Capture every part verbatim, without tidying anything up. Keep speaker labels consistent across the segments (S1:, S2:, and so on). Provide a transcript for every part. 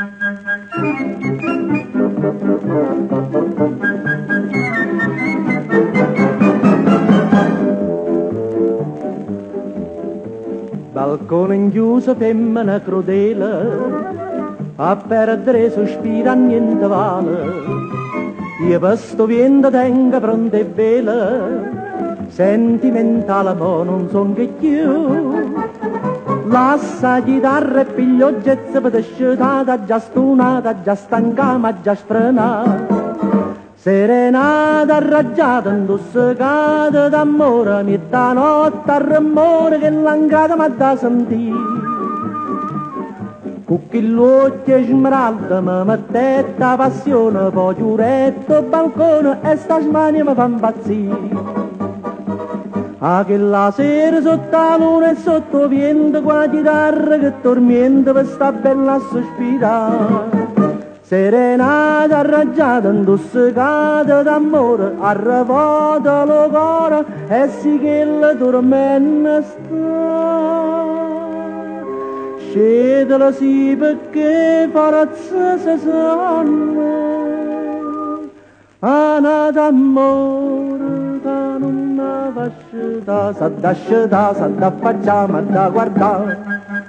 S1: Balcone in chiuso, femmina crudele, a perdere sospira niente vale. Io questo vento tengo pronto e vele, sentimentale ma non son che più. Lassa chitarra e piglio jazz per sciutata, già stunata, già stanca ma già sfrenata. Serenata arraggiata, intossicata d'amore, metà notte al rumore che l'angata m'ha da sentire. Cucchilluccia smeralda mi mettetta passione, poi giuretto balcone e sta smania mi fa impazzire. A che la sera sotto la luna e sotto vento, con la chitarra che tormenta per sta bella a sospirare. Serenata arraggiata, intossicata d'amore, arrevata lo cuore e sì che la tormenta sta. Scedela sì perché forza si sanno, ana d'amore che non va sceda, sa da sceda, sa da facciamo, da guardare.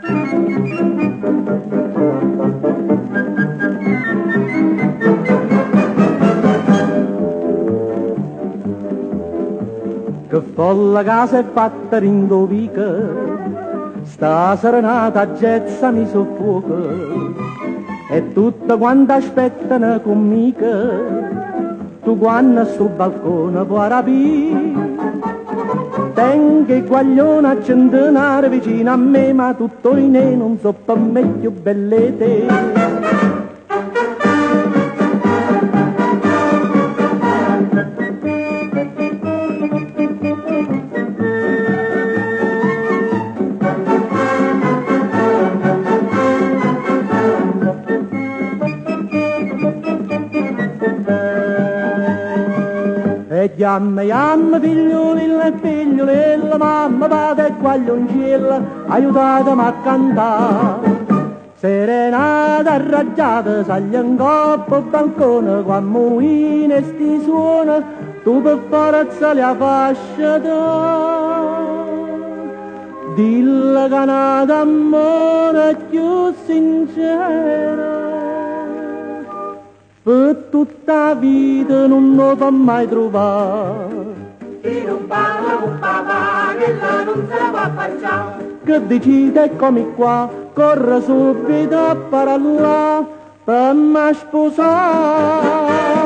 S1: Che folla casa è fatta rindovica, sta serenata gezza mi soffoca, e tutte quante aspettano conmica, tu quando sul balcone puoi rapire. Tengo il guaglione a centenare vicino a me, ma tutto in e non so per me più belle te. E chiamma, chiamma, figliolilla e figliolilla, mamma, padre e guaglioncilla, aiutatemi a cantare. Serenata arraggiata, saglia in coppa al balcone, quando in sti suona, tu per forza la fascia da. Dilla che una d'amore più sincera, per tutta la vita non lo fa mai trovare.
S2: Chi non parla con papà, che là non se la va a facciare.
S1: Che decide come qua, corre subito a parlare per me sposare.